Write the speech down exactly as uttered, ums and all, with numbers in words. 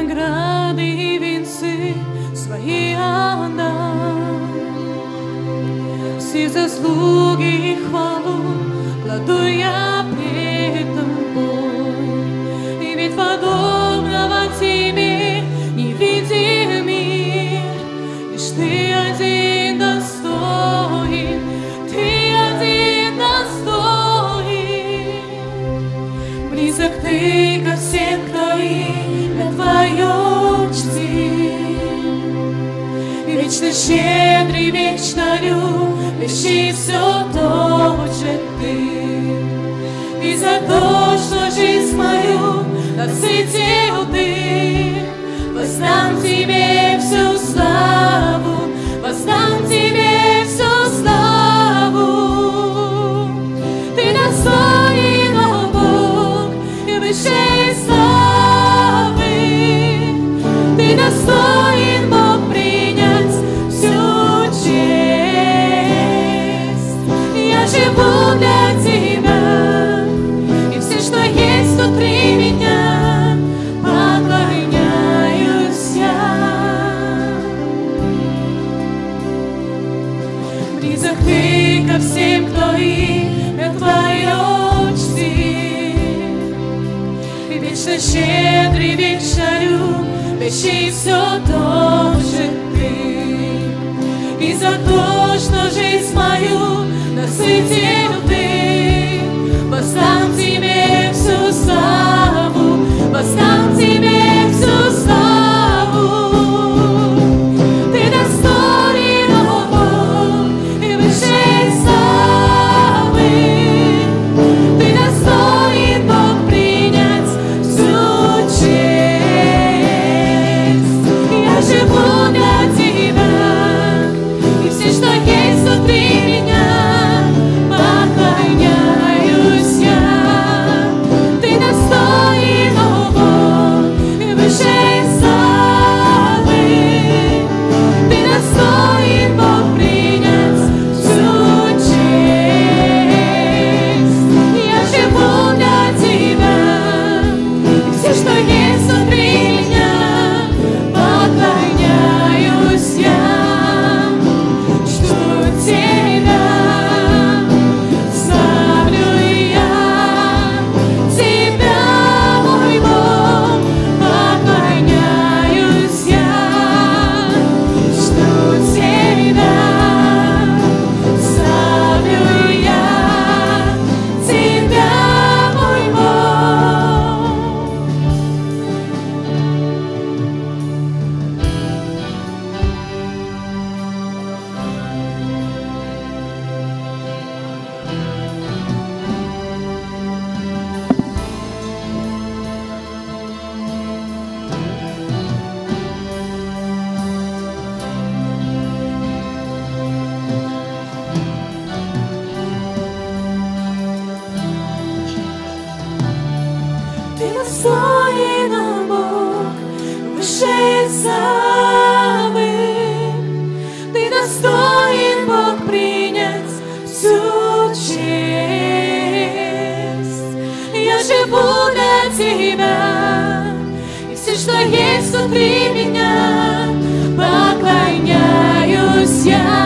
награды и венцы свои отдам. Все заслуги и хвалу кладу я пред тобой, и ведь подобного тебе не видел мир, лишь ты один достоин, ты один достоин. Близок ты ко всем, кто имя твое чтит, и вечно щедрый, вечно любящий все тот же ты. И за то, что жизнь мою насытил ты, воздам тебе всю славу, воздам тебе всю славу. Ты достоин, о Бог, и высшей славы. Ты достоин, Бог, принять всю честь. Я живу для тебя, и все, что есть внутри меня, поклоняюсь я. Близок ты ко всем, кто имя твое чтит, и вечно щедрый, вечно любящий все тот же ты. И за то, что жизнь мою насытил ты, воздам тебе всю славу, воздам тебе всю славу. Ты достоин, о Бог, и высшей славы. Ты достоин, Бог, принять всю честь. Я живу для тебя, и все, что есть внутри меня, поклоняюсь я. Ты достоин, о Бог, и высшей славы. Ты достоин, Бог, принять всю честь. Я живу для тебя, и все, что есть внутри меня, поклоняюсь я. Жду тебя, славлю я тебя, мой Бог, поклоняюсь я. Жду тебя, славлю я тебя, мой Бог. Ты достоин, о Бог, высшей славы. Ты достоин, Бог, принять всю честь. Я живу для тебя, и все, что есть внутри меня, поклоняюсь я.